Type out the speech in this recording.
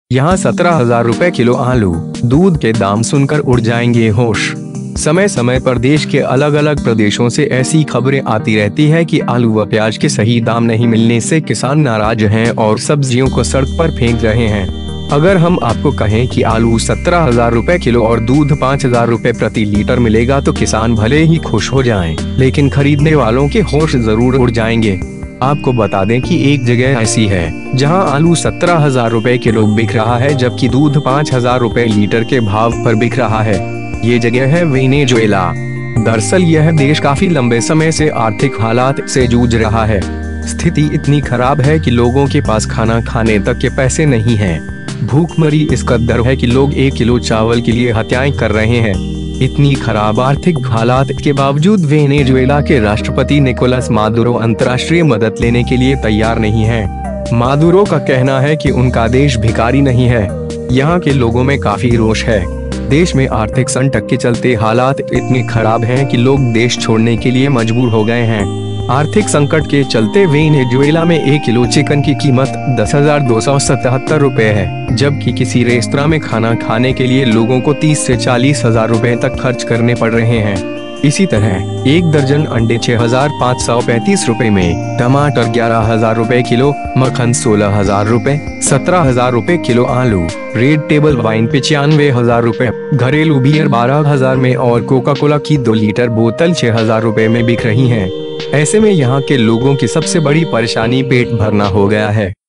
यहाँ 17,000 रुपए किलो आलू। दूध के दाम सुनकर उड़ जाएंगे होश। समय समय पर देश के अलग अलग प्रदेशों से ऐसी खबरें आती रहती है कि आलू व प्याज के सही दाम नहीं मिलने से किसान नाराज हैं और सब्जियों को सड़क पर फेंक रहे हैं। अगर हम आपको कहें कि आलू 17,000 रुपए किलो और दूध 5,000 रुपए प्रति लीटर मिलेगा तो किसान भले ही खुश हो जाएं, लेकिन खरीदने वालों के होश जरूर उड़ जाएंगे। आपको बता दें कि एक जगह ऐसी है जहां आलू 17,000 रुपए किलो बिक रहा है, जबकि दूध 5,000 रुपए लीटर के भाव पर बिक रहा है। ये जगह है वेनेजुएला। दरअसल यह देश काफी लंबे समय से आर्थिक हालात से जूझ रहा है। स्थिति इतनी खराब है कि लोगों के पास खाना खाने तक के पैसे नहीं हैं। भूखमरी इस कदर है कि लोग 1 किलो चावल के लिए हत्याएं कर रहे हैं। इतनी खराब आर्थिक हालात के बावजूद वेनेजुएला के राष्ट्रपति निकोलस मादुरो अंतर्राष्ट्रीय मदद लेने के लिए तैयार नहीं है। मादुरो का कहना है कि उनका देश भिखारी नहीं है। यहाँ के लोगों में काफी रोष है। देश में आर्थिक संकट के चलते हालात इतने खराब हैं कि लोग देश छोड़ने के लिए मजबूर हो गए हैं। आर्थिक संकट के चलते वेनेजुएला में 1 किलो चिकन की कीमत 10,277 रुपए है, जबकि किसी रेस्तरां में खाना खाने के लिए लोगों को 30 से 40,000 रुपए तक खर्च करने पड़ रहे हैं। इसी तरह 1 दर्जन अंडे 6,535 रुपए में, टमाटर 11,000 रुपए किलो, मक्खन 16,000 रुपए, 17,000 रुपए किलो आलू, रेड टेबल वाइन 95,000 रुपए, घरेलू बियर 12,000 में और कोका कोला की 2 लीटर बोतल 6,000 रुपए में बिक रही हैं। ऐसे में यहाँ के लोगों की सबसे बड़ी परेशानी पेट भरना हो गया है।